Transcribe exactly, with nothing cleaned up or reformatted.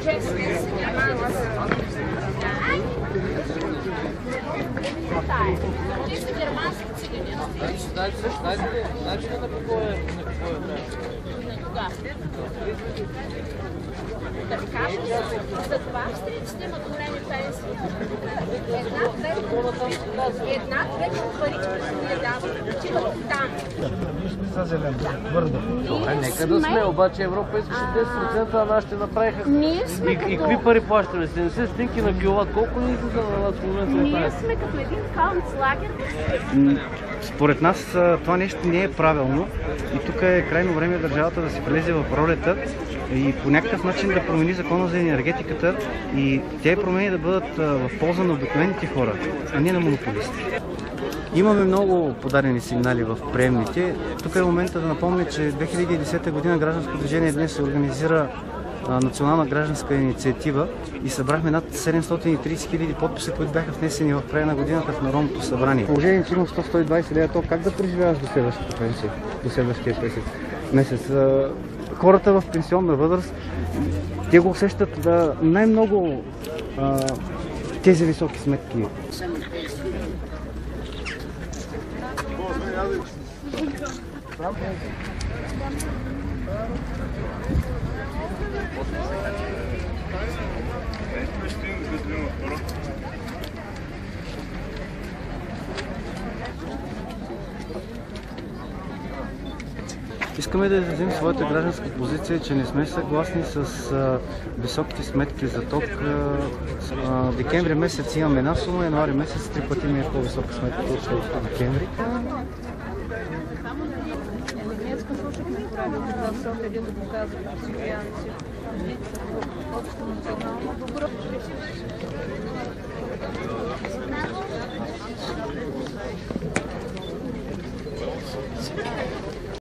Чисто германски цигани. Знаете ли на какво е? На кога? Да ви кажа, за това австрийците имат големи пенсии. Една трета от парите, които ние даваме, отиват там. Са зелено, твърдо. Нека да сме, обаче Европа искаше десет процента, а нашите направиха. Ние сме И какви пари плащаме? седемдесет стинки на киловат. Колко ни излиза на нас в момента? Ние сме като един концлагер. Според нас това нещо не е правилно и тук е крайно време държавата да се влезе в ролята и по някакъв начин да промени закона за енергетиката и тези промени да бъдат в полза на обикновените хора, а не на монополисти. Имаме много подадени сигнали в приемните. Тук е момента да напомня, че две хиляди и десета година Гражданско движение днес се организира национална гражданска инициатива и събрахме над седемстотин и тридесет хиляди подписа, които бяха внесени в края на годината в Народното събрание. Положение, че имам сто до сто и двадесет лева, то как да преживяваш до следващата пенсия, до следващия месец? Хората в пенсионна възраст, те го усещат да най-много тези високи сметки. Искаме да изразим своята гражданска позиция, че не сме съгласни с а, високите сметки за ток. А, декември месец имаме една сума, януари месец три пъти ми е по-висока сметка от декември. Немецко слушахме поредата, когато се опреди да го казва, че си общо национално добро.